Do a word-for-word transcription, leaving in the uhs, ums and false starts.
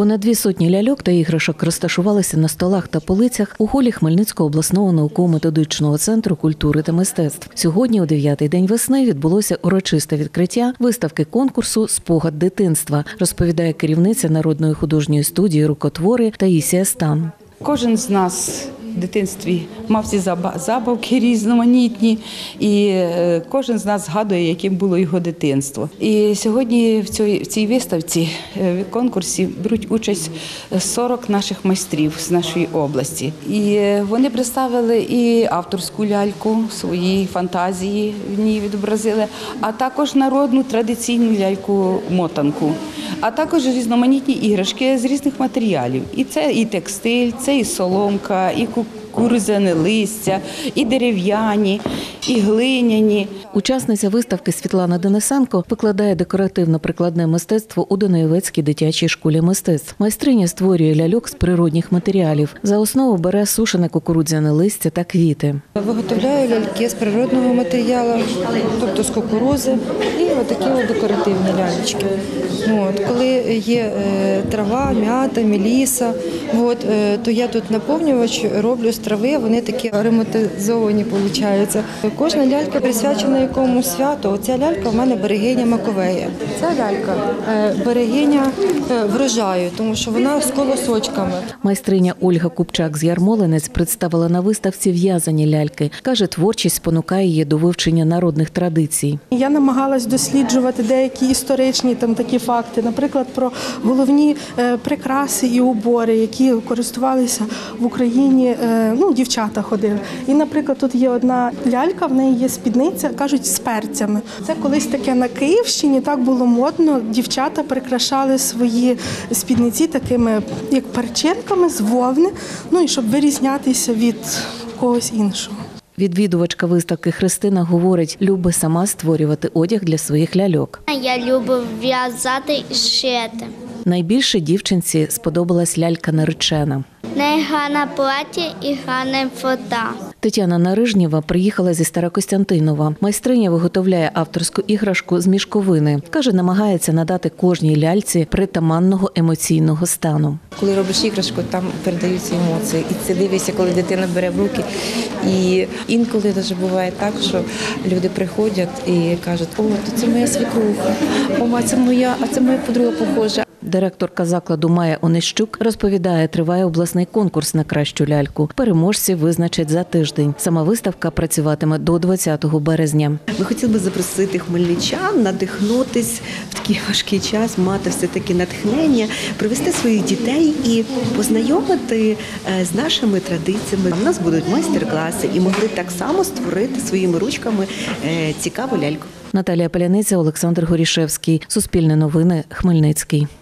Понад дві сотні ляльок та іграшок розташувалися на столах та полицях у холі Хмельницького обласного науково-методичного центру культури та мистецтв. Сьогодні, у дев'ятий день весни, відбулося урочисте відкриття виставки конкурсу «Спогад дитинства», розповідає керівниця Народної художньої студії «Рукотвори» Таїсія Стан. Кожен з нас в дитинстві мав ці забавки різноманітні, і кожен з нас згадує, яким було його дитинство. І сьогодні в цій, в цій виставці, в конкурсі, беруть участь сорок наших майстрів з нашої області. І вони представили і авторську ляльку, свої фантазії в ній відобразили, а також народну традиційну ляльку-мотанку, а також різноманітні іграшки з різних матеріалів. І це і текстиль, це і соломка, і кукурудзяне листя, і дерев'яні, і глиняні. Учасниця виставки Світлана Денисенко викладає декоративно-прикладне мистецтво у Данилівецькій дитячій школі мистецтв. Майстриня створює ляльок з природних матеріалів. За основу бере сушене кукурудзяне листя та квіти. Виготовляю ляльки з природного матеріалу, тобто з кукурудзи, і отакі от декоративні ляльки. От, коли є трава, м'ята, меліса, от, то я тут наповнювач роблю з трави, вони такі ароматизовані виходять. Кожна лялька присвячена якомусь святу. Оця лялька в мене берегиня Маковея. Ця лялька берегиня врожаю, тому що вона з колосочками. Майстриня Ольга Купчак з Ярмолинець представила на виставці в'язані ляльки. Каже, творчість спонукає її до вивчення народних традицій. Я намагалась досліджувати деякі історичні там такі факти, наприклад, про головні прикраси і убори, які користувалися в Україні, ну, дівчата ходили. І, наприклад, тут є одна лялька, в неї є спідниця, кажуть, з перцями. Це колись таке на Київщині, так було модно, дівчата прикрашали свої спідниці такими, як перчинками з вовни, ну і щоб вирізнятися від когось іншого. Відвідувачка виставки Христина говорить, любить сама створювати одяг для своїх ляльок. Я люблю в'язати і шити. Найбільше дівчинці сподобалась лялька наречена. В неї гарне плаття і гарна фото. Тетяна Нарижнєва приїхала зі Старокостянтинова. Майстриня виготовляє авторську іграшку з мішковини. Каже, намагається надати кожній ляльці притаманного емоційного стану. Коли робиш іграшку, там передаються емоції. І це дивишся, коли дитина бере в руки. І інколи навіть буває так, що люди приходять і кажуть, о, то це моя свекруха, о, а це моя, а це моя подруга похожа. Директорка закладу Майя Онищук розповідає, триває обласний конкурс на кращу ляльку. Переможців визначать за тиждень. Сама виставка працюватиме до двадцятого березня. Ми хотіли би запросити хмельничан, надихнутись в такий важкий час, мати все-таки натхнення, привести своїх дітей і познайомити з нашими традиціями. У нас будуть майстер-класи і могли так само створити своїми ручками цікаву ляльку. Наталія Паляниця, Олександр Горішевський. Суспільне новини, Хмельницький.